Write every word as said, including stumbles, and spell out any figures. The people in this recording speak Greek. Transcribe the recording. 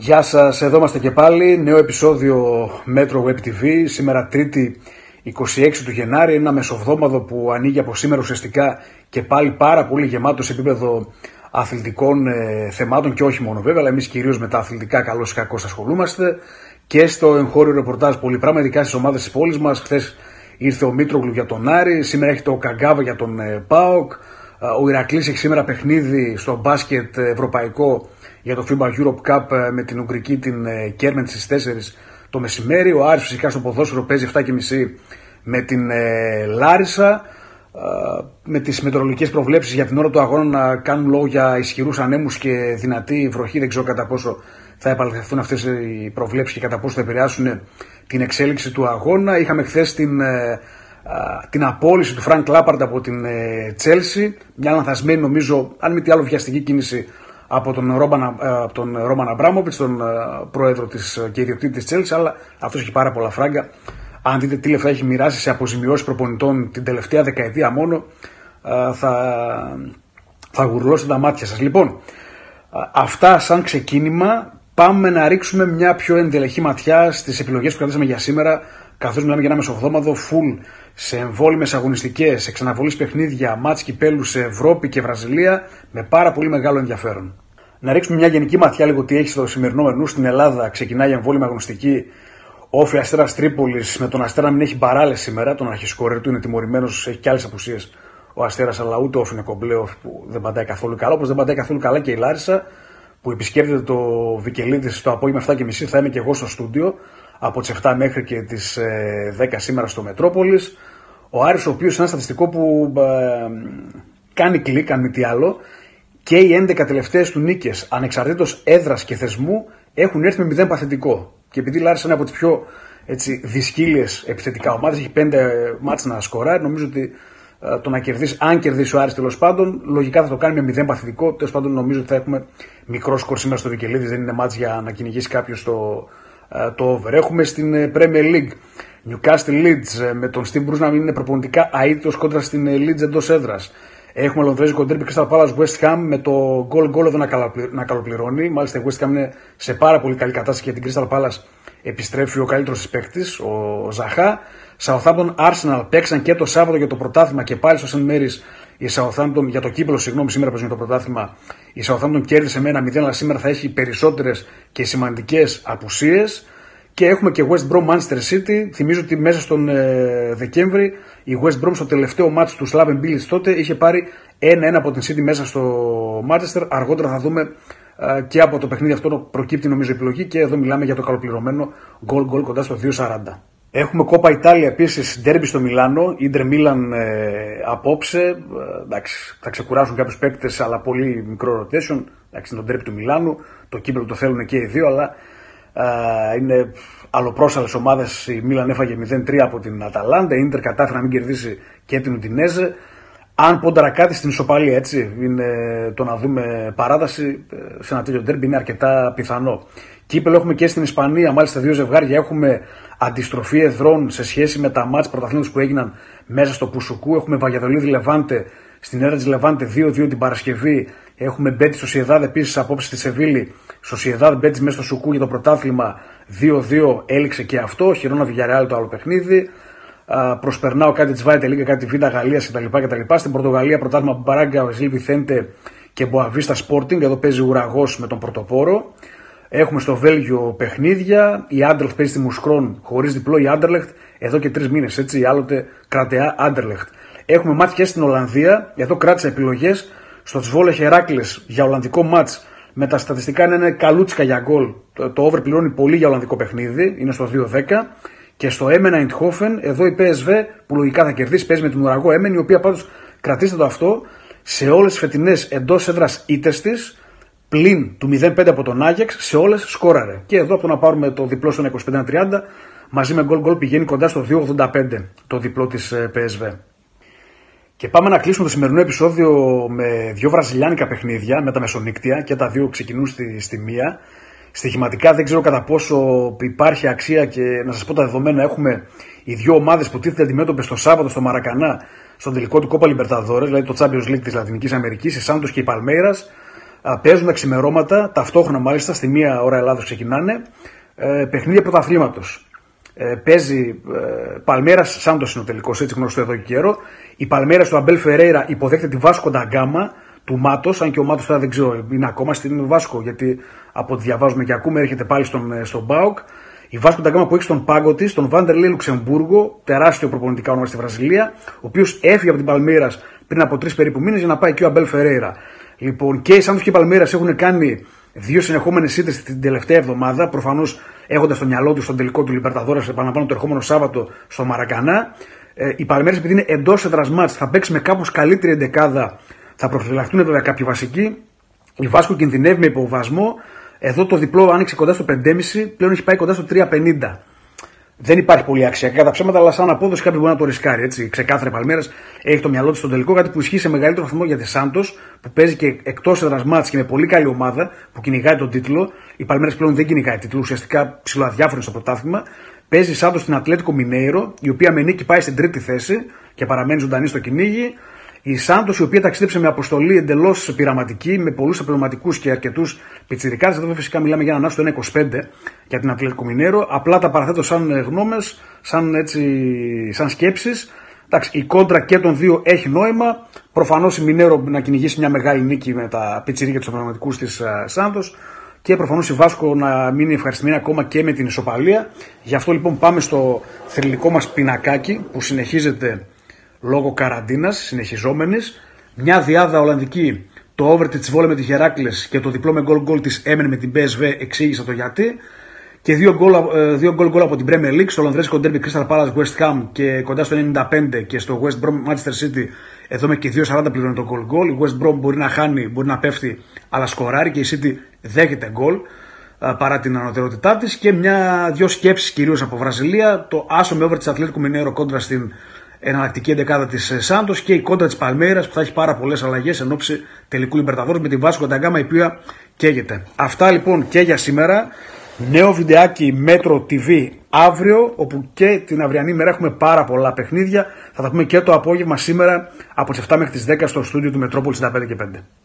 Γεια σας, εδώ είμαστε και πάλι, νέο επεισόδιο Metro Web τι βι, σήμερα Τρίτη είκοσι έξι του Γενάρη, ένα μεσοβδόμαδο που ανοίγει από σήμερα ουσιαστικά και πάλι πάρα πολύ γεμάτο σε επίπεδο αθλητικών ε, θεμάτων και όχι μόνο βέβαια, αλλά εμείς κυρίως με τα αθλητικά καλώς ή κακώς ασχολούμαστε και στο εγχώριο ρεπορτάζ πολύ πράγμα, ειδικά στις ομάδες της πόλης μας. Χθες ήρθε ο Μήτρογλου για τον Άρη, σήμερα έχει το Καγκάβα για τον ε, ΠΑΟΚ, ο Ηρακλής έχει σήμερα παιχνίδι στο μπάσκετ ευρωπαϊκό για το FIBA Europe Cup με την Ουγγρική την Κέρμεν στις τέσσερις το μεσημέρι. Ο Άρης φυσικά στο ποδόσφαιρο παίζει επτά και μισή με την ε, Λάρισα. Ε, με τις μετεωρολογικές προβλέψεις για την ώρα του αγώνα να κάνουν λόγο για ισχυρούς ανέμους και δυνατή βροχή. Δεν ξέρω κατά πόσο θα επαληθευτούν αυτές οι προβλέψεις και κατά πόσο θα επηρεάσουν την εξέλιξη του αγώνα. Είχαμε χθες την, ε, την απόλυση του Φρανκ Λάπαρντ από την Τσέλσι. Μια λανθασμένη, νομίζω, αν μη τι άλλο, βιαστική κίνηση από τον Ρόμαν, από τον Ρόμαν Αμπράμοβιτς, τον πρόεδρο της και ιδιοκτήτη της Τσέλσι, αλλά αυτός έχει πάρα πολλά φράγκα. Αν δείτε τι λεφτά έχει μοιράσει σε αποζημιώσεις προπονητών την τελευταία δεκαετία μόνο, θα, θα γουρλώσετε τα μάτια σας. Λοιπόν, αυτά σαν ξεκίνημα. Πάμε να ρίξουμε μια πιο ενδελεχή ματιά στις επιλογές που κρατήσαμε για σήμερα, καθώς μιλάμε για ένα μεσοβδόμαδο full σε εμβόλυμες αγωνιστικές, σε ξαναβολής παιχνίδια, μάτς κυπέλου σε Ευρώπη και Βραζιλία, με πάρα πολύ μεγάλο ενδιαφέρον. Να ρίξουμε μια γενική ματιά λίγο τι έχει στο σημερινό μενού. Στην Ελλάδα ξεκινάει η εμβόλυμη αγωνιστική. Όφη Αστέρας Τρίπολης, με τον Αστέρα να μην έχει μπαράλες σήμερα, τον αρχισκόρερ του είναι τιμωρημένος, έχει και άλλες απουσίες ο Αστέρας, αλλά ούτε Όφη είναι κομπλέ, Όφη που δεν παντάει καθόλου καλά, όπως δεν παντάει καθόλου καλά και η Λάρισα που επισκέπτεται το Βικελίδης το απόγευμα επτά και μισή. Θα είμαι και εγώ στο στούντιο από τις επτά μέχρι και τις δέκα σήμερα στο Μετρόπολης. Ο Άρης, ο οποίος είναι ένα στατιστικό που ε, κάνει κλικ, αν μη τι άλλο, και οι έντεκα τελευταίες του νίκες, ανεξαρτήτως έδρας και θεσμού, έχουν έρθει με μηδέν παθητικό. Και επειδή η Λάρισα είναι από τις πιο έτσι, δυσκύλιες επιθετικά ομάδες, έχει πέντε μάτς να σκοράρει, νομίζω ότι ε, το να κερδίσει, αν κερδίσει ο Άρης τέλος πάντων, λογικά θα το κάνει με μηδέν παθητικό. Τέλος πάντων, νομίζω ότι θα έχουμε μικρό σκορ σήμερα στο Βικελίδης, δεν είναι μάτς για να κυνηγήσει κάποιος το, ε, το over. Έχουμε στην Premier League Newcastle Leeds με τον Steve Bruce να μην είναι προπονητικά αίτητος κόντρα στην Leeds εντός έδρας. Έχουμε λονδρέζικο ντέρμπι Crystal Palace West Ham με το goal goal εδώ να καλοπληρώνει. Μάλιστα η West Ham είναι σε πάρα πολύ καλή κατάσταση και την Crystal Palace επιστρέφει ο καλύτερος της παίκτης, ο Ζαχά. Southampton Arsenal παίξαν και το Σάββατο για το πρωτάθλημα και πάλι στο Σεντ Μέρις η Southampton για το κύπελλο, συγγνώμη, σήμερα παίζουν για το πρωτάθλημα. Η Southampton κέρδισε με ένα μηδέν, αλλά σήμερα θα έχει περισσότερες και σημαντικές απουσίες. Και έχουμε και West Brom Manchester City. Θυμίζω ότι μέσα στον ε, Δεκέμβρη η West Brom στο τελευταίο μάτς του Slaven Bilic τότε είχε πάρει ένα ένα από την City μέσα στο Manchester. Αργότερα θα δούμε ε, και από το παιχνίδι αυτό προκύπτει νομίζω επιλογή και εδώ μιλάμε για το καλοπληρωμένο goal goal κοντά στο δύο σαράντα. Έχουμε Κόπα Ιτάλια επίσης, ντέρμπι στο Μιλάνο, Ίντερ Μίλαν ε, απόψε. Ε, εντάξει, θα ξεκουράσουν κάποιους παίκτες, αλλά πολύ μικρό rotation. Εντάξει, είναι το ντέρμπι του Μιλάνου, το κύπελλο το θέλουν και οι δύο, αλλά Uh, είναι αλλοπρόσαλες ομάδες. Η Μίλαν έφαγε μηδέν τρία από την Αταλάντα, η Ίντερ κατάφερε να μην κερδίσει και την Ουντινέζε. Αν πόνταρα κάτι στην ισοπαλία, έτσι, είναι το να δούμε παράταση σε ένα τέτοιο ντέρμπι είναι αρκετά πιθανό. Κύπελλο έχουμε και στην Ισπανία, μάλιστα δύο ζευγάρια. Έχουμε αντιστροφή εδρών σε σχέση με τα μάτς πρωταθλήματος που έγιναν μέσα στο Πουσουκού. Έχουμε Βαγιαδολίδη Λεβάντε στην έδρα της Λεβάντε δύο δύο την Παρασκευή. Έχουμε Μπέτις Σοσιεδάδ επίσης απόψε στη Σεβίλη. Σοσιεδάδ Μπέτις μέσα στο Σουκού για το πρωτάθλημα δύο δύο έληξε και αυτό. Χειρόνα Βιγιαρεάλ το άλλο παιχνίδι. Uh, προσπερνάω κάτι της Βάιτε Λίγκα, κάτι Β' Γαλλίας κτλ, κτλ. Στην Πορτογαλία πρωτάθλημα Μπαράγκα, Βεσίλ Βιθέντε και Μποαβίστα Sporting. Εδώ παίζει Ουραγός με τον Πρωτοπόρο. Έχουμε στο Βέλγιο παιχνίδια. Η Άντερλεχτ παίζει στη Μουσκρόν χωρίς διπλό. Η Άντερλεχτ εδώ και τρεις μήνες. Έτσι, άλλοτε κρατεά Άντερλεχτ. Έχουμε μάτς και στην Ολλανδία. Εδώ κράτησα επιλογές. Στο Τσβόλε Χεράκλες για Ολλανδικό μάτς με τα στατιστικά να είναι καλούτσικα για γκολ. Το, το over πληρώνει πολύ για Ολλανδικό παιχνίδι. Είναι στο δύο δέκα. Και στο Έμεν Ειντχόφεν, εδώ η πι ες βι που λογικά θα κερδίσει, παίζει με την Ουραγό Έμεν, η οποία πάντως κρατήστε το αυτό σε όλες τις φετινές εντός έδρας ήττες της, πλην του μηδέν πέντε από τον Άγιαξ, σε όλες σκόραρε. Και εδώ από το να πάρουμε το διπλό στον είκοσι πέντε τριάντα, μαζί με γκολ γκολ πηγαίνει κοντά στο δύο ογδόντα πέντε το διπλό της πι ες βι. Και πάμε να κλείσουμε το σημερινό επεισόδιο με δύο βραζιλιάνικα παιχνίδια με τα μεσονύκτια και τα δύο ξεκινούν στη, στη μία. Στοιχηματικά δεν ξέρω κατά πόσο υπάρχει αξία και να σας πω τα δεδομένα. Έχουμε οι δύο ομάδες που τίθεται αντιμέτωπες το Σάββατο στο Μαρακανά στον τελικό του Κόπα Λιμπερταδόρες, δηλαδή το Champions League της Λατινικής Αμερικής, η Σάντος και η Παλμέιρας. παίζουν τα ξημερώματα, ταυτόχρονα μάλιστα, στη μία ώρα Ελλάδος ξεκινάνε, ε, παιχνίδια πρωταθλήματος. Ε, παίζει ε, Παλμέρας Σάντος είναι ο τελικός, έτσι γνωστό εδώ και καιρό. Η Παλμέρας του Αμπέλ Φερέιρα υποδέχεται τη Βάσκο ντα Γκάμα του Μάτος, αν και ο Μάτος τώρα δεν ξέρω, είναι ακόμα στην Βάσκο, γιατί από ό,τι διαβάζουμε και ακούμε έρχεται πάλι στον, στον ΠΑΟΚ. Η Βάσκο ντα Γκάμα που έχει στον πάγκο της τον Βάντερλεϊ Λουξεμβούργο, τεράστιο προπονητικά όνομα στη Βραζιλία, ο οποίος έφυγε από την Παλμέρας πριν από τρεις περίπου μήνες για να πάει και ο Αμπέλ Φερέιρα. Λοιπόν, και οι Σάντος και η Παλμέρας έχουν κάνει δύο συνεχόμενες ήττες την τελευταία εβδομάδα, προφανώς έχοντας στο μυαλό του στον τελικό του Λιμπερταδόρες, επαναλαμβάνω, το ερχόμενο Σάββατο στο Μαρακανά. Ε, οι Παλμέρας, επειδή είναι εντός έδρας μάτς, θα παίξει με κάπως καλύτερη εντεκάδα, θα προφυλαχτούν βέβαια κάποιοι βασικοί. Η Βάσκο κινδυνεύει με υποβασμό. Εδώ το διπλό άνοιξε κοντά στο πέντε κόμμα πέντε, πλέον έχει πάει κοντά στο τρία πενήντα. Δεν υπάρχει πολύ αξία κατά ψέματα, αλλά σαν απόδοση κάποιο μπορεί να το ρισκάρει. Έτσι. Ξεκάθαρα η Παλμέρας έχει το μυαλό της στον τελικό, κάτι που ισχύει σε μεγαλύτερο βαθμό για τη Σάντος, που παίζει και εκτός έδρας μάτς και με πολύ καλή ομάδα που κυνηγάει τον τίτλο. Η Παλμέρας πλέον δεν κυνηγάει τίτλο, ουσιαστικά ψιλοαδιάφορη στο πρωτάθλημα. Παίζει η Σάντος στην Ατλέτικο Μινέιρο, η οποία με νίκη πάει στην τρίτη θέση και παραμένει ζωντανή στο κυνήγι. Η Σάντος, η οποία ταξίδεψε με αποστολή εντελώς πειραματική, με πολλούς απλωματικούς και αρκετούς πιτσιρικάδες. Εδώ φυσικά μιλάμε για έναν άσο ένα είκοσι πέντε για την Ατλέτικο Μινέιρο. Απλά τα παραθέτω σαν γνώμες, σαν, έτσι, σαν σκέψεις. Εντάξει, η κόντρα και των δύο έχει νόημα. Προφανώς η Μινέιρο να κυνηγήσει μια μεγάλη νίκη με τα πιτσιρίκια και τους απλωματικούς της Σάντος. Και προφανώς η Βάσκο να μείνει ευχαριστημένη ακόμα και με την ισοπαλία. Γι' αυτό λοιπόν πάμε στο θρυλικό μας πινακάκι που συνεχίζεται λόγω καραντίνας, συνεχιζόμενης. Μια διάδα Ολλανδική, το over της Βόλε με τη Χεράκλες και το διπλό με γκολ γκολ της έμενε με την πι ες βι, εξήγησα το γιατί. Και δύο γκολ, δύο γκολ γκολ από την Premier League, στο λονδρέζικο ντέρμπι Crystal Palace West Ham και κοντά στο ενενήντα πέντε και στο West Brom Manchester City, εδώ με και δύο σαράντα πληρώνει το γκολ γκολ. Η West Brom μπορεί να χάνει, μπορεί να πέφτει, αλλά σκοράρει και η City δέχεται γκολ παρά την ανωτερότητά της. Και μια, δύο σκέψεις κυρίως από Βραζιλία, το άσο με over της Ατλέτικο Μινέιρο κόντρα στην εναλλακτική εντεκάδα της Σάντος και η κόντρα της Παλμέρας που θα έχει πάρα πολλές αλλαγές εν ώψη τελικού Λιμπερταδόρες με την Βάσκο ντα Γκάμα, η οποία καίγεται. Αυτά λοιπόν και για σήμερα. Νέο βιντεάκι Metro τι βι αύριο, όπου και την αυριανή μέρα έχουμε πάρα πολλά παιχνίδια. Θα τα πούμε και το απόγευμα σήμερα από τις εφτά μέχρι τις δέκα στο στούντιο του Μετρόπολη ενενήντα πέντε και πέντε.